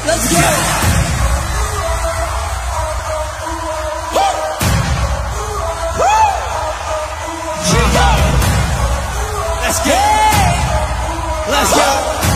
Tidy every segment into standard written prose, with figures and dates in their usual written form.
Let's go. Let's go. Let's go.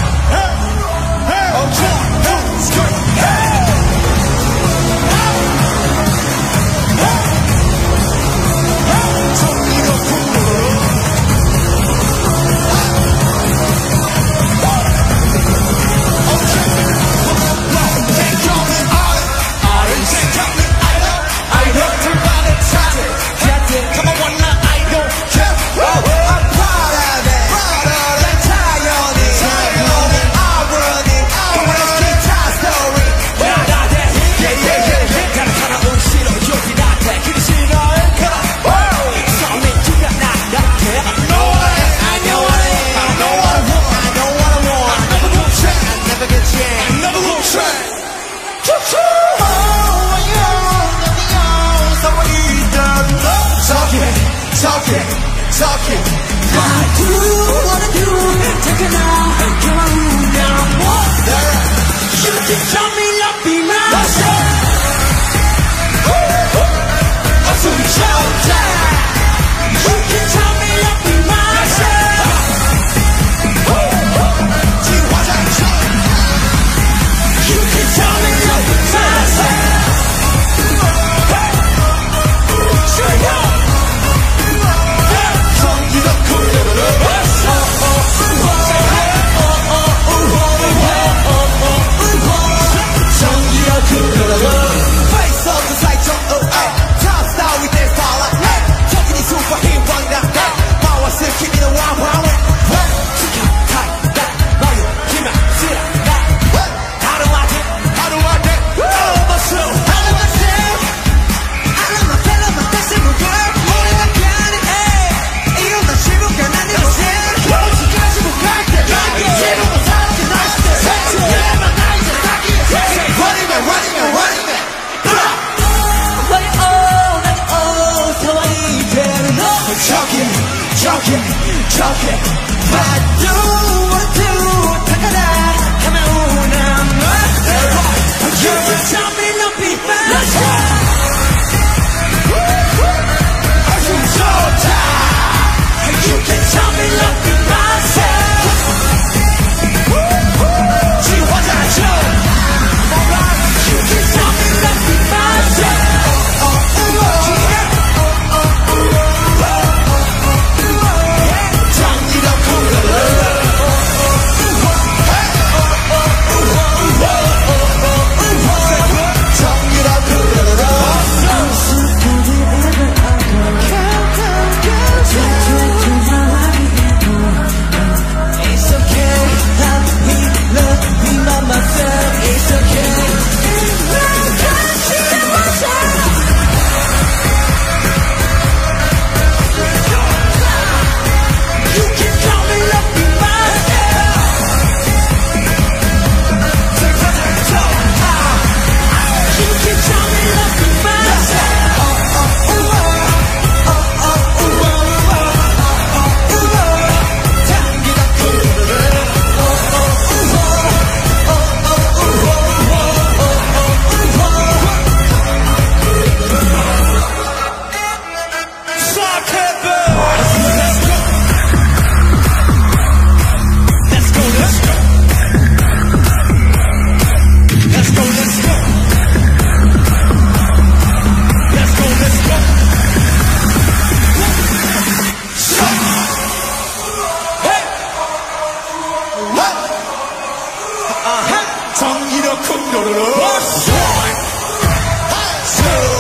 Talking, I do what I do, take it out and come on down, water. You can tell me love be myself. I'm so showtime. You can tell me love be myself. You can tell me love be myself. Talking, I do what I do, take it out, come on now, you can tell me not be mad. Let's go. I'm so tired. You can tell me not be myself. See what I do. Alright, you can tell me not be myself. 정의로 쿵도로로